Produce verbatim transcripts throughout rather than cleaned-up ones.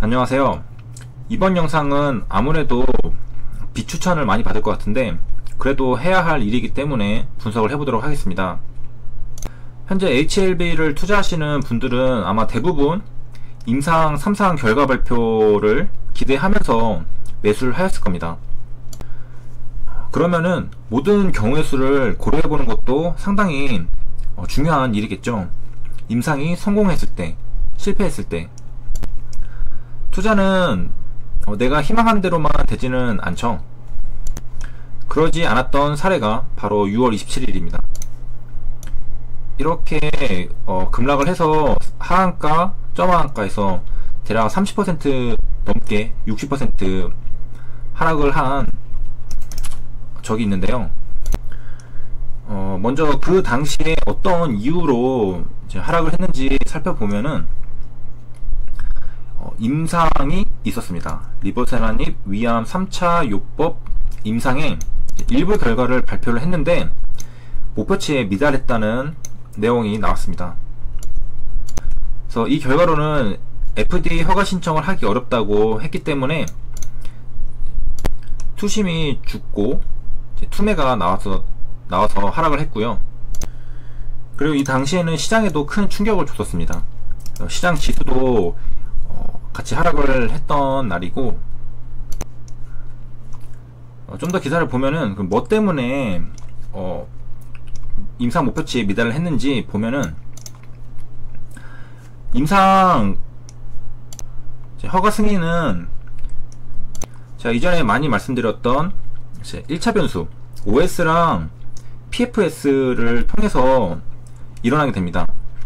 안녕하세요. 이번 영상은 아무래도 비추천을 많이 받을 것 같은데 그래도 해야 할 일이기 때문에 분석을 해보도록 하겠습니다. 현재 에이치엘비를 투자하시는 분들은 아마 대부분 임상 삼 상 결과 발표를 기대하면서 매수를 하였을 겁니다. 그러면은 모든 경우의 수를 고려해보는 것도 상당히 중요한 일이겠죠. 임상이 성공했을 때, 실패했을 때 투자는 내가 희망한 대로만 되지는 않죠. 그러지 않았던 사례가 바로 유월 이십칠일입니다. 이렇게 어, 급락을 해서 하한가, 점하한가에서 대략 삼십 퍼센트 넘게 육십 퍼센트 하락을 한 적이 있는데요. 어, 먼저 그 당시에 어떤 이유로 이제 하락을 했는지 살펴보면은 어, 임상이 있었습니다. 리보세라닙 위암 삼 차 요법 임상의 일부 결과를 발표를 했는데 목표치에 미달했다는 내용이 나왔습니다. 그래서 이 결과로는 에프디에이 허가 신청을 하기 어렵다고 했기 때문에 투심이 죽고 투매가 나와서 나와서 하락을 했고요. 그리고 이 당시에는 시장에도 큰 충격을 줬었습니다. 시장 지수도 같이 하락을 했던 날이고, 어, 좀 더 기사를 보면은 뭐 때문에 어, 임상 목표치에 미달을 했는지 보면은 임상 허가 승인은 제가 이전에 많이 말씀드렸던 일 차 변수 오에스랑 피에프에스를 통해서 일어나게 됩니다.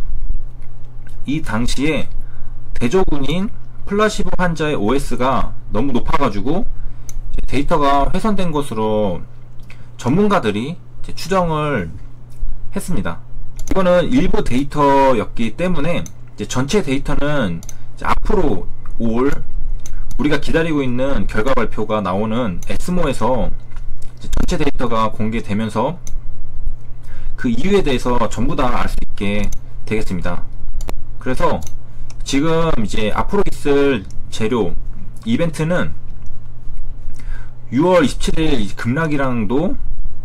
이 당시에 대조군인 플라시보 환자의 오에스가 너무 높아가지고 데이터가 훼손된 것으로 전문가들이 추정을 했습니다. 이거는 일부 데이터였기 때문에 이제 전체 데이터는 이제 앞으로 올 우리가 기다리고 있는 결과 발표가 나오는 에스모에서 전체 데이터가 공개되면서 그 이유에 대해서 전부 다 알 수 있게 되겠습니다. 그래서 지금 이제 앞으로 있을 재료 이벤트는 유월 이십칠일 급락이랑도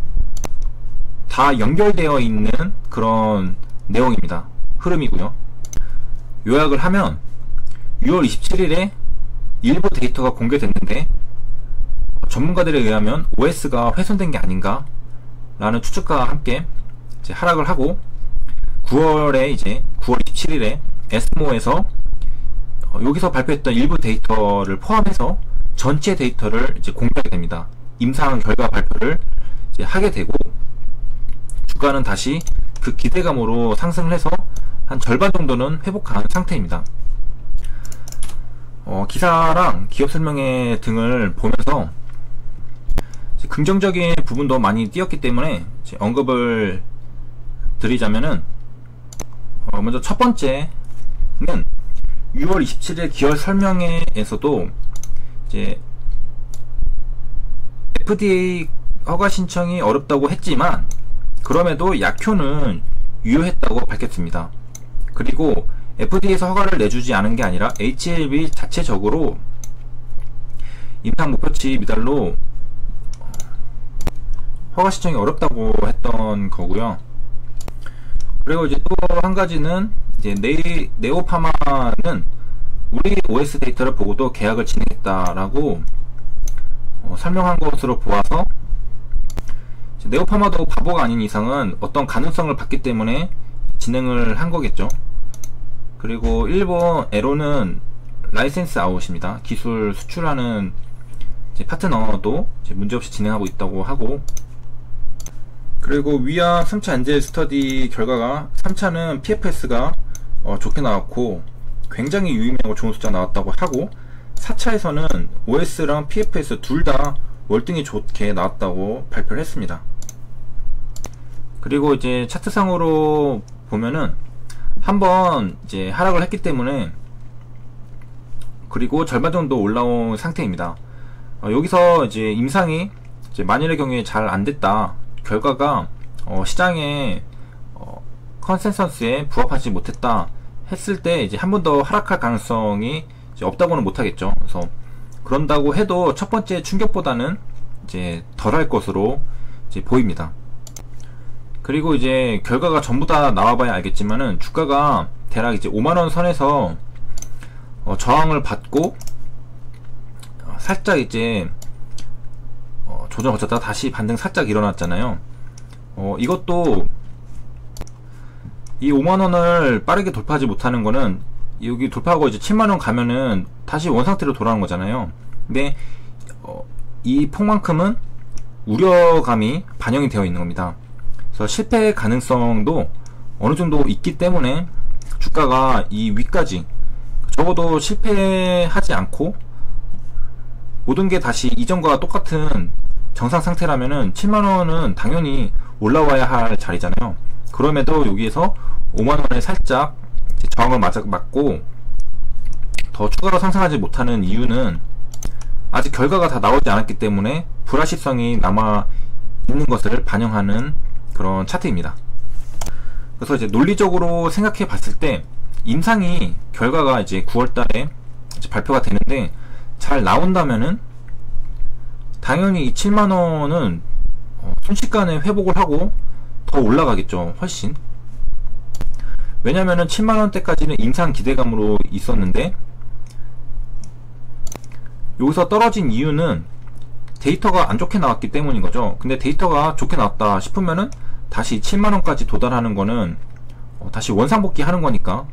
다 연결되어 있는 그런 내용입니다. 흐름이고요. 요약을 하면 유월 이십칠일에 일부 데이터가 공개됐는데 전문가들에 의하면 오에스가 훼손된 게 아닌가 라는 추측과 함께 이제 하락을 하고 구월에 이제 구월 이십칠일에 에스모에서 어, 여기서 발표했던 일부 데이터를 포함해서 전체 데이터를 이제 공개하게 됩니다. 임상 결과 발표를 이제 하게 되고 주가는 다시 그 기대감으로 상승을 해서 한 절반 정도는 회복한 상태입니다. 어, 기사랑 기업 설명회 등을 보면서 이제 긍정적인 부분도 많이 띄었기 때문에 이제 언급을 드리자면은 어, 먼저 첫 번째는 유월 이십칠일 기업 설명회에서도 이제 에프디에이 허가 신청이 어렵다고 했지만 그럼에도 약효는 유효했다고 밝혔습니다. 그리고 에프디에이에서 허가를 내주지 않은 게 아니라 에이치엘비 자체적으로 임상 목표치 미달로 허가 신청이 어렵다고 했던 거고요. 그리고 이제 또 한 가지는 이제 네이, 네오파마는 우리 오에스 데이터를 보고도 계약을 진행했다라고 어, 설명한 것으로 보아서 네오파마도 바보가 아닌 이상은 어떤 가능성을 봤기 때문에 진행을 한 거겠죠. 그리고 일본 에로는 라이센스 아웃입니다. 기술 수출하는 이제 파트너도 이제 문제없이 진행하고 있다고 하고, 그리고 위암 삼 차 엔젤 스터디 결과가 삼 차는 피에프에스가 어, 좋게 나왔고 굉장히 유의미하고 좋은 숫자가 나왔다고 하고, 사 차에서는 오에스랑 피에프에스 둘 다 월등히 좋게 나왔다고 발표를 했습니다. 그리고 이제 차트상으로 보면은 한번 이제 하락을 했기 때문에 그리고 절반 정도 올라온 상태입니다. 어, 여기서 이제 임상이 이제 만일의 경우에 잘 안됐다, 결과가 어, 시장의 어, 컨센서스에 부합하지 못했다 했을 때 이제 한 번 더 하락할 가능성이 이제 없다고는 못하겠죠. 그래서 그런다고 해도 첫 번째 충격보다는 이제 덜할 것으로 이제 보입니다. 그리고 이제 결과가 전부 다 나와봐야 알겠지만은 주가가 대략 이제 오만원 선에서 어 저항을 받고 어 살짝 이제 어 조정 거쳤다가 다시 반등 살짝 일어났잖아요. 어 이것도 이 오만원을 빠르게 돌파하지 못하는 거는 여기 돌파하고 이제 칠만원 가면은 다시 원상태로 돌아오는 거잖아요. 근데 어 이 폭만큼은 우려감이 반영이 되어 있는 겁니다. 그래서 실패 가능성도 어느 정도 있기 때문에 주가가 이 위까지 적어도 실패하지 않고 모든 게 다시 이전과 똑같은 정상 상태라면은 칠만원은 당연히 올라와야 할 자리잖아요. 그럼에도 여기에서 오만원에 살짝 저항을 맞고 더 추가로 상승하지 못하는 이유는 아직 결과가 다 나오지 않았기 때문에 불확실성이 남아 있는 것을 반영하는 그런 차트입니다. 그래서 이제 논리적으로 생각해 봤을 때 임상이 결과가 이제 구월달에 이제 발표가 되는데 잘 나온다면은 당연히 이 칠만원은 어 순식간에 회복을 하고 더 올라가겠죠. 훨씬. 왜냐면은 칠만원대까지는 임상 기대감으로 있었는데 여기서 떨어진 이유는 데이터가 안 좋게 나왔기 때문인 거죠. 근데 데이터가 좋게 나왔다 싶으면은 다시 칠만원까지 도달하는 거는 어 다시 원상복귀 하는 거니까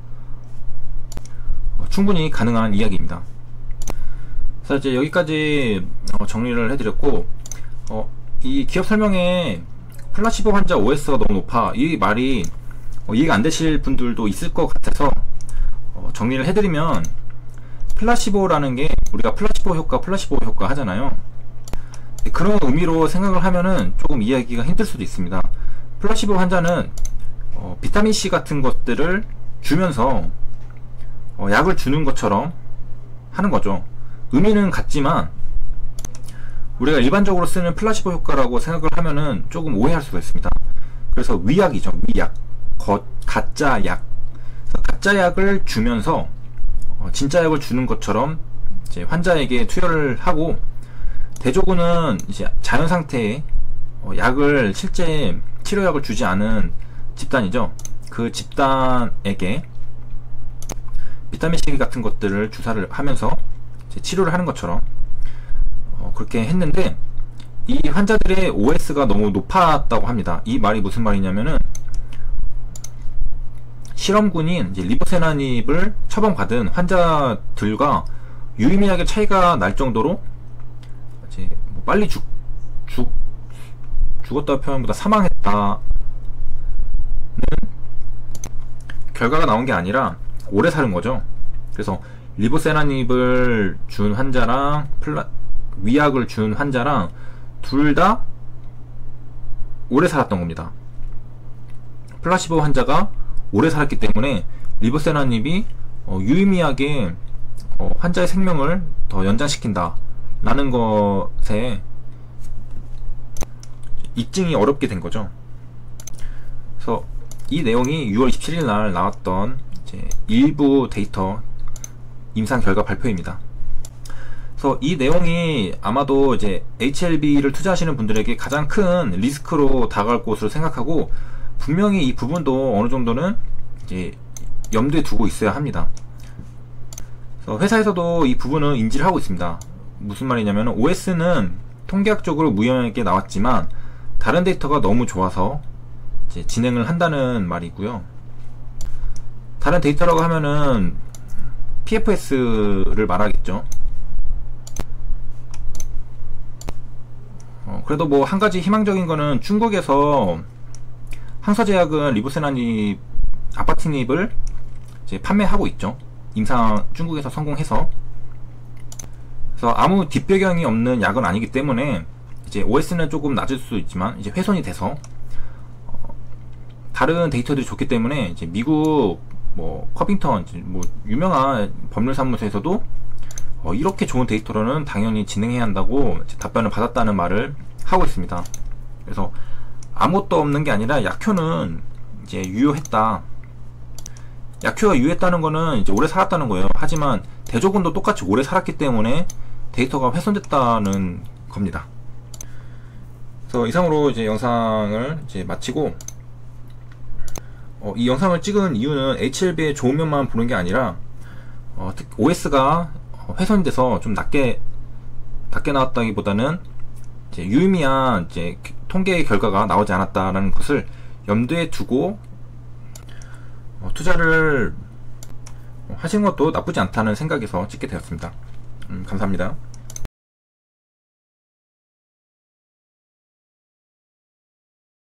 어 충분히 가능한 이야기입니다. 그래서 이제 여기까지 어 정리를 해드렸고 어 이 기업 설명에 플라시보 환자 오에스가 너무 높아 이 말이 어 이해가 안 되실 분들도 있을 것 같아서 어 정리를 해드리면 플라시보라는 게 우리가 플라시보 효과 플라시보 효과 하잖아요. 그런 의미로 생각을 하면은 조금 이해하기가 힘들 수도 있습니다. 플라시보 환자는 어, 비타민C 같은 것들을 주면서 어, 약을 주는 것처럼 하는 거죠. 의미는 같지만 우리가 일반적으로 쓰는 플라시보 효과라고 생각을 하면은 조금 오해할 수가 있습니다. 그래서 위약이죠. 위약, 거, 가짜 약. 가짜 약을 주면서 어, 진짜 약을 주는 것처럼 이제 환자에게 투여를 하고 대조군은 이제 자연 상태의 어, 약을 실제 치료약을 주지 않은 집단이죠. 그 집단에게 비타민C 같은 것들을 주사를 하면서 이제 치료를 하는 것처럼 어, 그렇게 했는데 이 환자들의 오에스가 너무 높았다고 합니다. 이 말이 무슨 말이냐면은 실험군인 이제 리보세나닙을 처방받은 환자들과 유의미하게 차이가 날 정도로 이제 뭐 빨리 죽, 죽, 죽었다 표현보다 사망했다는 결과가 나온 게 아니라 오래 사는 거죠. 그래서 리보세나닙을 준 환자랑 플라, 위약을 준 환자랑 둘 다 오래 살았던 겁니다. 플라시보 환자가 오래 살았기 때문에 리보세나닙이 어, 유의미하게 어, 환자의 생명을 더 연장시킨다 라는 것에 입증이 어렵게 된 거죠. 그래서 이 내용이 유월 이십칠일 날 나왔던 이제 일부 데이터 임상 결과 발표입니다. 그래서 이 내용이 아마도 이제 에이치엘비를 투자하시는 분들에게 가장 큰 리스크로 다가올 것으로 생각하고 분명히 이 부분도 어느 정도는 이제 염두에 두고 있어야 합니다. 그래서 회사에서도 이 부분은 인지를 하고 있습니다. 무슨 말이냐면 오에스는 통계학적으로 무의미하게 나왔지만 다른 데이터가 너무 좋아서 이제 진행을 한다는 말이고요. 다른 데이터라고 하면은 피에프에스를 말하겠죠. 어, 그래도 뭐 한 가지 희망적인 거는 중국에서 항서제약은 리보세나닙, 아파티닙을 이제 판매하고 있죠. 임상 중국에서 성공해서. 그래서 아무 뒷배경이 없는 약은 아니기 때문에 이제 오에스는 조금 낮을 수 있지만 이제 훼손이 돼서 어, 다른 데이터들이 좋기 때문에 이제 미국 뭐 커빙턴 뭐 유명한 법률사무소에서도 어, 이렇게 좋은 데이터로는 당연히 진행해야 한다고 답변을 받았다는 말을 하고 있습니다. 그래서 아무것도 없는 게 아니라 약효는 이제 유효했다. 야큐가 유효했다는 거는 이제 오래 살았다는 거예요. 하지만 대조군도 똑같이 오래 살았기 때문에 데이터가 훼손됐다는 겁니다. 그래서 이상으로 이제 영상을 이제 마치고, 어, 이 영상을 찍은 이유는 에이치엘비의 좋은 면만 보는 게 아니라, 어, 오에스가 훼손돼서 좀 낮게 낮게 나왔다기보다는 이제 유의미한 이제 통계 결과가 나오지 않았다라는 것을 염두에 두고 어, 투자를 하신 것도 나쁘지 않다는 생각에서 찍게 되었습니다. 음, 감사합니다.